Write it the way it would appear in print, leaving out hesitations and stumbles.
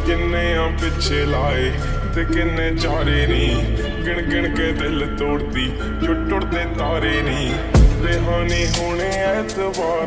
किन्ने आ पिछे लाए ते किन्ने चारे नी, गिन गिन के दिल तोड़ती जो टुटदे तारे नी। रेहानी होने ऐतबार